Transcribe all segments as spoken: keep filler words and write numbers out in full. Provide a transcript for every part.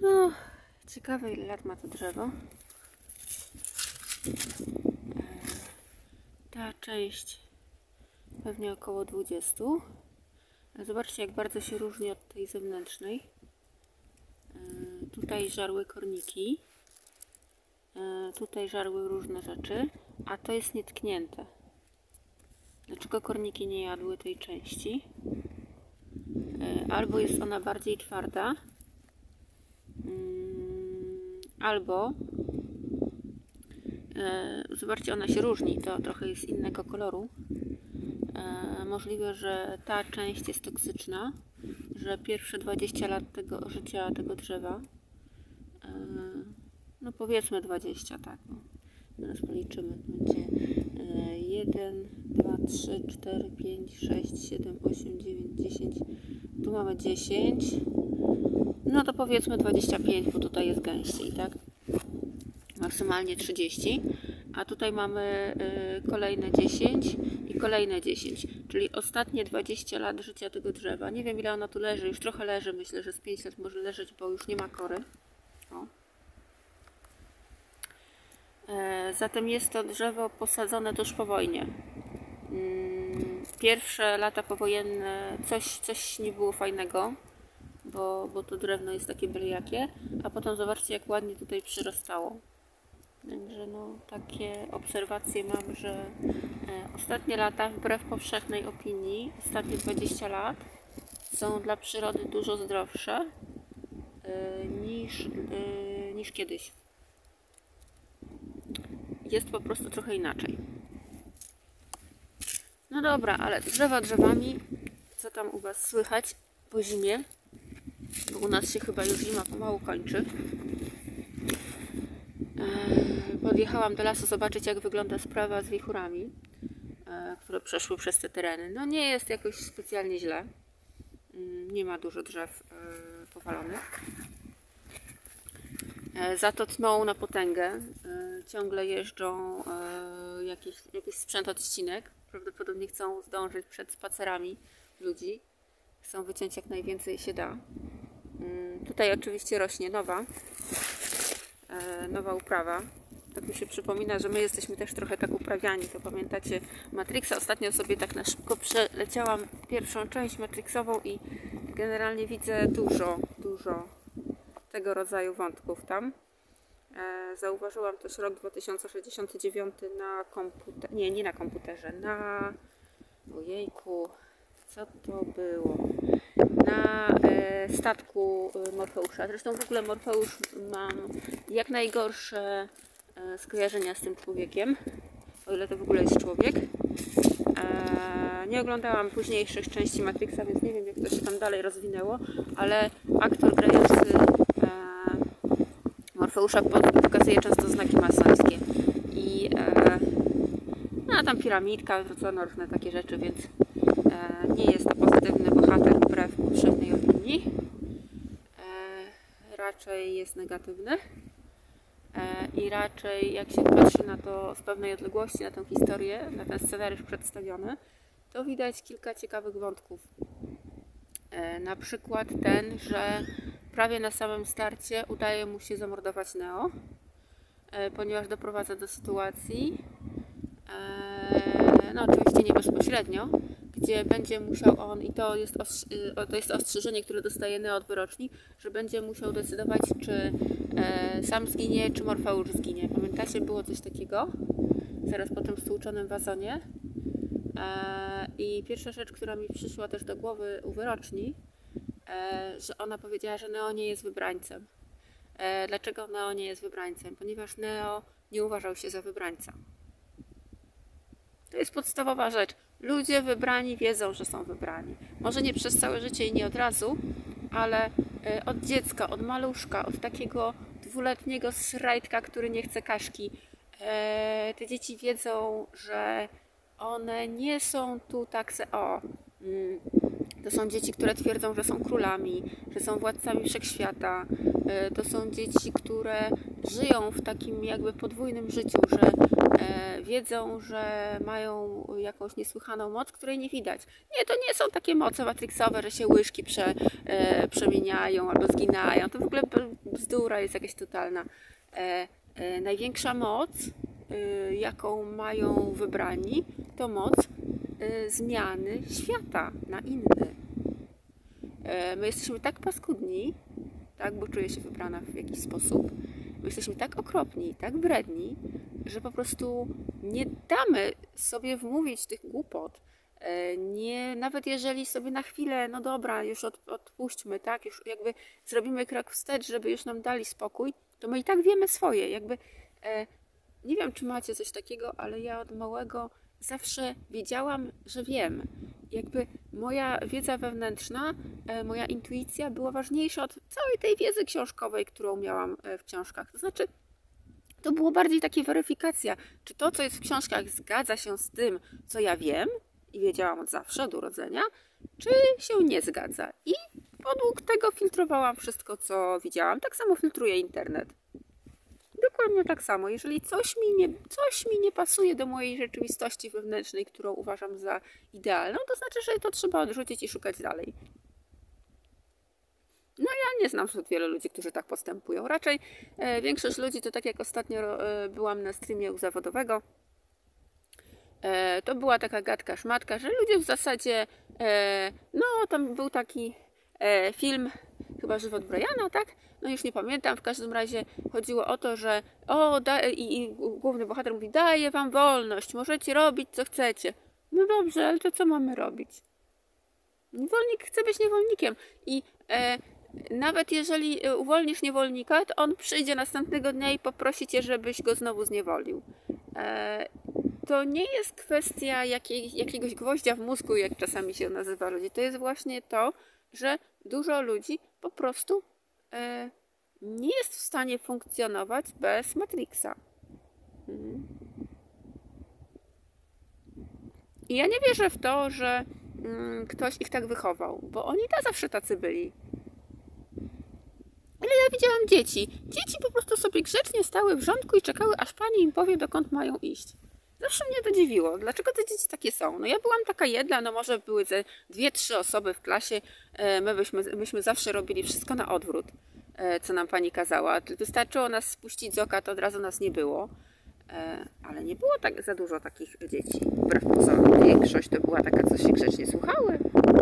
No, ciekawe ile lat ma to drzewo. Ta część pewnie około dwudziestu. Zobaczcie, jak bardzo się różni od tej zewnętrznej. Tutaj żarły korniki. Tutaj żarły różne rzeczy. A to jest nietknięte. Dlaczego korniki nie jadły tej części? Albo jest ona bardziej twarda, albo zobaczcie, ona się różni, to trochę jest innego koloru. Możliwe, że ta część jest toksyczna, że pierwsze dwadzieścia lat tego życia tego drzewa, no powiedzmy dwadzieścia, tak, no. Teraz policzymy, będzie jeden, dwa, trzy, cztery, pięć, sześć, siedem, osiem, dziewięć, dziesięć, tu mamy dziesięć, no to powiedzmy dwadzieścia pięć, bo tutaj jest gęściej, tak? Maksymalnie trzydzieści, a tutaj mamy kolejne dziesięć i kolejne dziesięć, czyli ostatnie dwadzieścia lat życia tego drzewa. Nie wiem, ile ono tu leży, już trochę leży, myślę, że z pięć lat może leżeć, bo już nie ma kory. O. Zatem jest to drzewo posadzone tuż po wojnie. Pierwsze lata powojenne coś, coś nie było fajnego, bo, bo to drewno jest takie byle a potem zobaczcie, jak ładnie tutaj przyrastało. Także no, takie obserwacje mam, że ostatnie lata, wbrew powszechnej opinii, ostatnie dwadzieścia lat są dla przyrody dużo zdrowsze niż, niż kiedyś. Jest po prostu trochę inaczej. No dobra, ale drzewa drzewami, co tam u Was słychać po zimie? Bo u nas się chyba już zima pomału kończy. Podjechałam do lasu zobaczyć, jak wygląda sprawa z wichurami, które przeszły przez te tereny. No nie jest jakoś specjalnie źle. Nie ma dużo drzew powalonych. Za to tną na potęgę. Ciągle jeżdżą jakiś, jakiś sprzęt odcinek. Prawdopodobnie chcą zdążyć przed spacerami ludzi. Chcą wyciąć jak najwięcej się da. Tutaj oczywiście rośnie nowa, nowa uprawa. Tak mi się przypomina, że my jesteśmy też trochę tak uprawiani. To pamiętacie Matrixa? Ostatnio sobie tak na szybko przeleciałam pierwszą część Matrixową i generalnie widzę dużo, dużo tego rodzaju wątków tam. Zauważyłam też rok dwa tysiące sześćdziesiąty dziewiąty na komputerze, nie, nie na komputerze, na, ojejku, co to było, na e, statku Morfeusza. Zresztą w ogóle Morfeusz mam jak najgorsze e, skojarzenia z tym człowiekiem, o ile to w ogóle jest człowiek. E, nie oglądałam późniejszych części Matrixa, więc nie wiem, jak to się tam dalej rozwinęło, ale aktor grający Morfeusza pokazuje często znaki masońskie i e, no, a tam piramidka, wrzucono różne takie rzeczy, więc e, nie jest to pozytywny bohater wbrew powszechnej opinii. E, raczej jest negatywny e, i raczej jak się patrzy na to z pewnej odległości, na tę historię, na ten scenariusz przedstawiony, to widać kilka ciekawych wątków. E, na przykład ten, że prawie na samym starcie udaje mu się zamordować Neo, e, ponieważ doprowadza do sytuacji, e, no oczywiście nie bezpośrednio, gdzie będzie musiał on, i to jest, to jest ostrzeżenie, które dostaje Neo od wyroczni, że będzie musiał decydować, czy e, sam zginie, czy Morfeusz zginie. Pamiętacie, było coś takiego? Zaraz po tym stłuczonym wazonie. E, I pierwsza rzecz, która mi przyszła też do głowy u wyroczni, że ona powiedziała, że Neo nie jest wybrańcem. Dlaczego Neo nie jest wybrańcem? Ponieważ Neo nie uważał się za wybrańca. To jest podstawowa rzecz. Ludzie wybrani wiedzą, że są wybrani. Może nie przez całe życie i nie od razu, ale od dziecka, od maluszka, od takiego dwuletniego srajtka, który nie chce kaszki. Te dzieci wiedzą, że one nie są tu tak se... O, To są dzieci, które twierdzą, że są królami, że są władcami wszechświata. To są dzieci, które żyją w takim jakby podwójnym życiu, że wiedzą, że mają jakąś niesłychaną moc, której nie widać. Nie, to nie są takie moce matrixowe, że się łyżki prze, przemieniają albo zginają. To w ogóle bzdura jest jakaś totalna. Największa moc, jaką mają wybrani, to moc zmiany świata na inny. My jesteśmy tak paskudni, tak, bo czuję się wybrana w jakiś sposób. My jesteśmy tak okropni, tak wredni, że po prostu nie damy sobie wmówić tych głupot. Nie, nawet jeżeli sobie na chwilę, no dobra, już od, odpuśćmy, tak, już jakby zrobimy krok wstecz, żeby już nam dali spokój, to my i tak wiemy swoje. Jakby e, nie wiem, czy macie coś takiego, ale ja od małego zawsze wiedziałam, że wiem. Jakby moja wiedza wewnętrzna, moja intuicja była ważniejsza od całej tej wiedzy książkowej, którą miałam w książkach. To znaczy, to było bardziej takie weryfikacja, czy to, co jest w książkach, zgadza się z tym, co ja wiem i wiedziałam od zawsze, od urodzenia, czy się nie zgadza. I podług tego filtrowałam wszystko, co widziałam. Tak samo filtruję internet. Dokładnie tak samo. Jeżeli coś mi, nie, coś mi nie pasuje do mojej rzeczywistości wewnętrznej, którą uważam za idealną, to znaczy, że to trzeba odrzucić i szukać dalej. No ja nie znam zbyt wielu ludzi, którzy tak postępują. Raczej e, większość ludzi to tak jak ostatnio e, byłam na streamie u zawodowego. E, to była taka gadka szmatka, że ludzie w zasadzie, e, no tam był taki e, film, chyba Żywot Briana, tak? No już nie pamiętam, w każdym razie chodziło o to, że o, da, i, i główny bohater mówi, daję wam wolność, możecie robić co chcecie. No dobrze, ale to co mamy robić? Niewolnik chce być niewolnikiem i e, nawet jeżeli uwolnisz niewolnika, to on przyjdzie następnego dnia i poprosi cię, żebyś go znowu zniewolił. E, to nie jest kwestia jakiej, jakiegoś gwoździa w mózgu, jak czasami się nazywa ludzi. To jest właśnie to, że dużo ludzi po prostu e, nie jest w stanie funkcjonować bez Matrixa. Mhm. I ja nie wierzę w to, że mm, ktoś ich tak wychował, bo oni ta zawsze tacy byli. Ale ja widziałam dzieci. Dzieci po prostu sobie grzecznie stały w rządku i czekały, aż pani im powie, dokąd mają iść. Zawsze mnie to dziwiło. Dlaczego te dzieci takie są? No ja byłam taka jedna, no może były ze dwie, trzy osoby w klasie. My byśmy, myśmy zawsze robili wszystko na odwrót, co nam pani kazała. Wystarczyło nas spuścić z oka, to od razu nas nie było. Ale nie było tak za dużo takich dzieci. Wbrew pozorom, większość to była taka, co się grzecznie słuchały.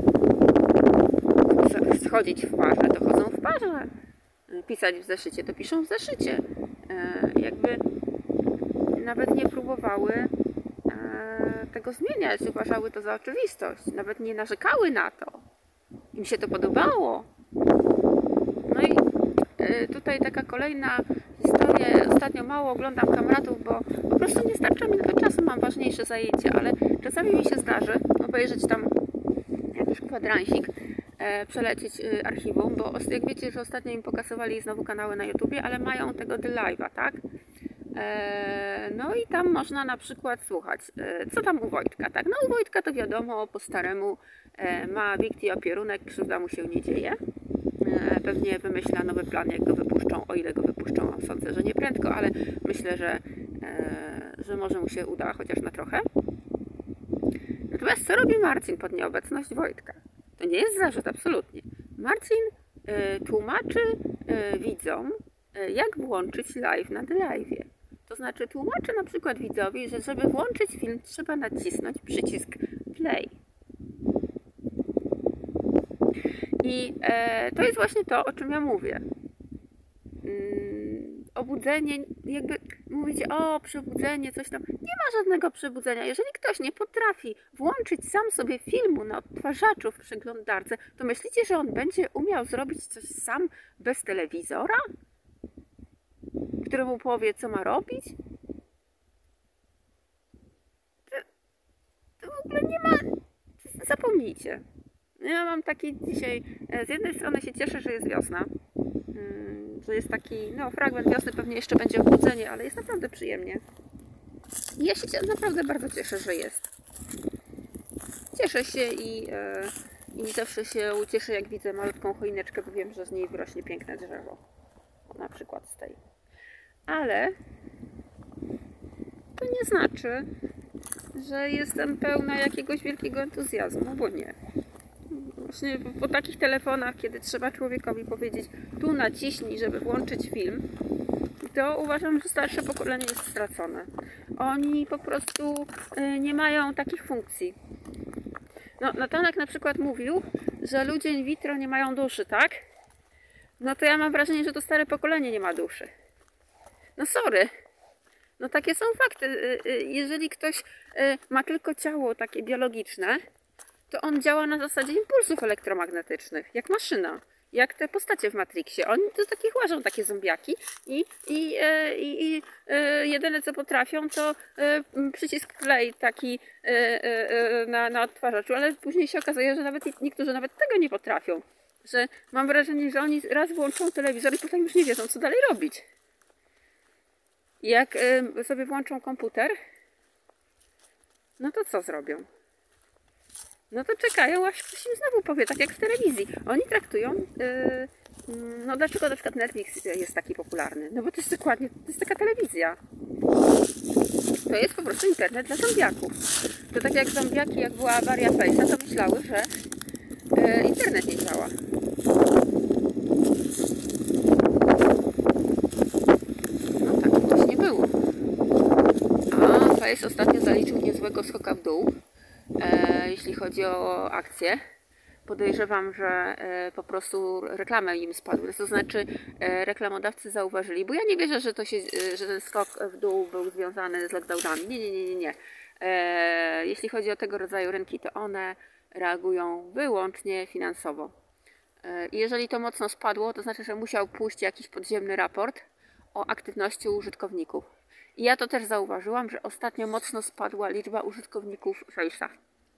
Chodzić w parze, to chodzą w parze. Pisać w zeszycie, to piszą w zeszycie. Jakby nawet nie próbowały tego zmieniać. Uważały to za oczywistość. Nawet nie narzekały na to. Im się to podobało. No i tutaj taka kolejna historia. Ostatnio mało oglądam Kamratów, bo po prostu nie starcza mi na to czasu. Mam ważniejsze zajęcia, ale czasami mi się zdarzy obejrzeć tam jakiś kwadransik, e, przelecieć e, archiwum, bo jak wiecie, że ostatnio im pokazywali znowu kanały na YouTubie, ale mają tego The Live'a, tak? E, no i tam można na przykład słuchać, e, co tam u Wojtka, tak? No u Wojtka to wiadomo, po staremu e, ma Wikti opierunek, krzywda mu się nie dzieje. E, pewnie wymyśla nowy plan, jak go wypuszczą, o ile go wypuszczą, sądzę, że nie prędko, ale myślę, że, e, że może mu się uda, chociaż na trochę. Natomiast co robi Marcin pod nieobecność Wojtka? To nie jest zarzut, absolutnie. Marcin y, tłumaczy y, widzom, y, jak włączyć live na live'ie. To znaczy tłumaczy na przykład widzowi, że żeby włączyć film, trzeba nacisnąć przycisk play. I e, to jest właśnie to, o czym ja mówię. Mm, obudzenie, jakby mówicie, o przebudzenie, coś tam. Nie ma żadnego przebudzenia. Jeżeli ktoś nie potrafi włączyć sam sobie filmu na odtwarzaczu w przeglądarce, to myślicie, że on będzie umiał zrobić coś sam bez telewizora? Który mu powie, co ma robić? To, to w ogóle nie ma... Zapomnijcie. Ja mam taki dzisiaj... Z jednej strony się cieszę, że jest wiosna. Że jest taki, no fragment wiosny, pewnie jeszcze będzie obudzenie, ale jest naprawdę przyjemnie. I ja się naprawdę bardzo cieszę, że jest. Cieszę się i, e, i zawsze się ucieszę, jak widzę malutką choineczkę, bo wiem, że z niej wyrośnie piękne drzewo. Na przykład z tej. Ale to nie znaczy, że jestem pełna jakiegoś wielkiego entuzjazmu, bo nie. Właśnie po takich telefonach, kiedy trzeba człowiekowi powiedzieć, tu naciśnij, żeby włączyć film, to uważam, że starsze pokolenie jest stracone. Oni po prostu nie mają takich funkcji. No, Natanek na przykład mówił, że ludzie in vitro nie mają duszy, tak? No to ja mam wrażenie, że to stare pokolenie nie ma duszy. No sorry. No takie są fakty. Jeżeli ktoś ma tylko ciało takie biologiczne, to on działa na zasadzie impulsów elektromagnetycznych, jak maszyna, jak te postacie w Matrixie. Oni to takich łażą, takie zombiaki i, i, i, i jedyne co potrafią to przycisk play taki na, na odtwarzaczu, ale później się okazuje, że nawet niektórzy nawet tego nie potrafią. Że mam wrażenie, że oni raz włączą telewizor i potem już nie wiedzą, co dalej robić. Jak sobie włączą komputer, no to co zrobią? No to czekają, aż ktoś im znowu powie, tak jak w telewizji. Oni traktują, yy, no dlaczego na przykład Netflix jest taki popularny? No bo to jest dokładnie, to jest taka telewizja. To jest po prostu internet dla zombiaków. To tak jak zombiaki, jak była awaria Face'a, to myślały, że yy, internet nie działa. No tak wcześniej było. A Face ostatnio zaliczył niezłego skoka w dół. E, jeśli chodzi o akcje. Podejrzewam, że e, po prostu reklamy im spadły. To znaczy e, reklamodawcy zauważyli, bo ja nie wierzę, że, to się, e, że ten skok w dół był związany z lockdownami. Nie, nie, nie, nie. nie. E, jeśli chodzi o tego rodzaju rynki, to one reagują wyłącznie finansowo. E, jeżeli to mocno spadło, to znaczy, że musiał pójść jakiś podziemny raport o aktywności użytkowników. I ja to też zauważyłam, że ostatnio mocno spadła liczba użytkowników Face'a.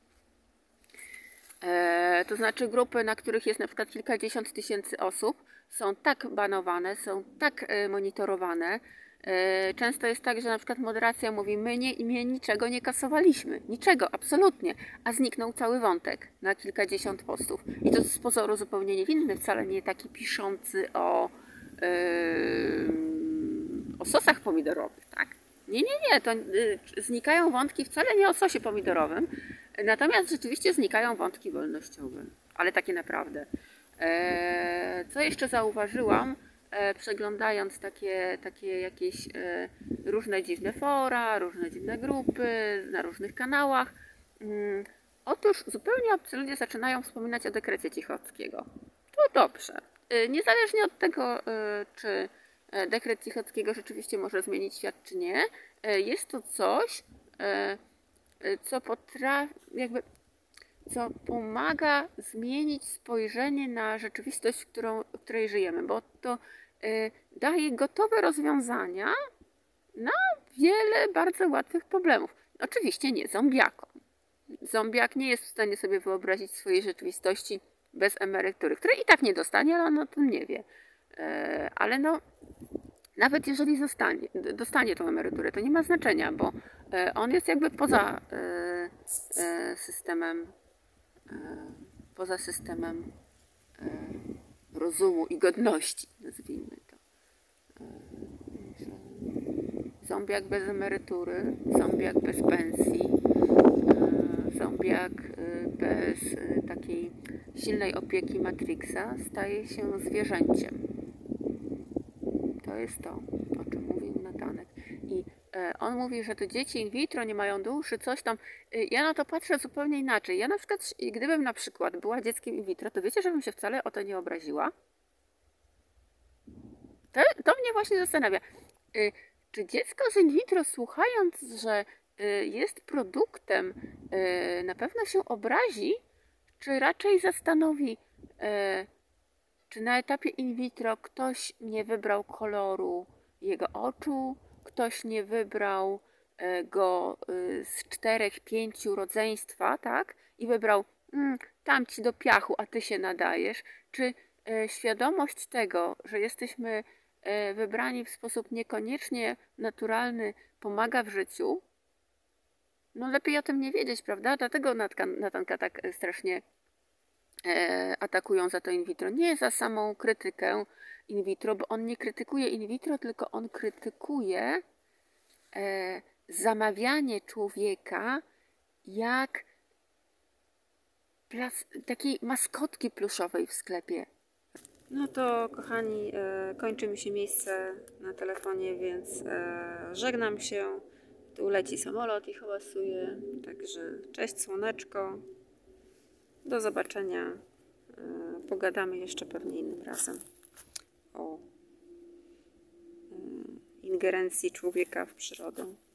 E, to znaczy grupy, na których jest na przykład kilkadziesiąt tysięcy osób, są tak banowane, są tak e, monitorowane. E, często jest tak, że na przykład moderacja mówi, my, nie, my niczego nie kasowaliśmy. Niczego, absolutnie. A zniknął cały wątek na kilkadziesiąt postów. I to z pozoru zupełnie niewinny, wcale nie taki piszący o... Yy, o sosach pomidorowych, tak? Nie, nie, nie, to y, znikają wątki wcale nie o sosie pomidorowym, natomiast rzeczywiście znikają wątki wolnościowe, ale takie naprawdę. E, co jeszcze zauważyłam, e, przeglądając takie, takie jakieś e, różne dziwne fora, różne dziwne grupy na różnych kanałach, mm, otóż zupełnie obcy ludzie zaczynają wspominać o dekrecie Cichockiego. To dobrze. E, niezależnie od tego, e, czy dekret Cichockiego rzeczywiście może zmienić świat, czy nie. Jest to coś, co potrafi, jakby, co pomaga zmienić spojrzenie na rzeczywistość, w, którą, w której żyjemy, bo to daje gotowe rozwiązania na wiele bardzo łatwych problemów. Oczywiście nie zombiakom. Zombiak nie jest w stanie sobie wyobrazić swojej rzeczywistości bez emerytury, której i tak nie dostanie, ale on o tym nie wie. Ale no, nawet jeżeli zostanie, dostanie tą emeryturę, to nie ma znaczenia, bo on jest jakby poza systemem, poza systemem rozumu i godności, nazwijmy to. Zombiak bez emerytury, zombiak bez pensji, zombiak bez takiej silnej opieki Matrixa staje się zwierzęciem. To jest to, o czym mówił Natanek. I on mówi, że to dzieci in vitro nie mają duszy, coś tam. Ja na to patrzę zupełnie inaczej. Ja na przykład, gdybym na przykład była dzieckiem in vitro, to wiecie, żebym się wcale o to nie obraziła? To, to mnie właśnie zastanawia. Czy dziecko z in vitro, słuchając, że jest produktem, na pewno się obrazi, czy raczej zastanowi, czy na etapie in vitro ktoś nie wybrał koloru jego oczu, ktoś nie wybrał go z czterech, pięciu rodzeństwa, tak? I wybrał, mm, tam ci do piachu, a ty się nadajesz. Czy świadomość tego, że jesteśmy wybrani w sposób niekoniecznie naturalny, pomaga w życiu? No lepiej o tym nie wiedzieć, prawda? Dlatego Natanka tak strasznie e, atakują za to in vitro. Nie za samą krytykę in vitro, bo on nie krytykuje in vitro, tylko on krytykuje e, zamawianie człowieka jak plas, takiej maskotki pluszowej w sklepie. No to kochani, e, kończy mi się miejsce na telefonie, więc e, żegnam się. Tu leci samolot i hałasuje, także cześć słoneczko. Do zobaczenia. E, pogadamy jeszcze pewnie innym razem o e, ingerencji człowieka w przyrodę.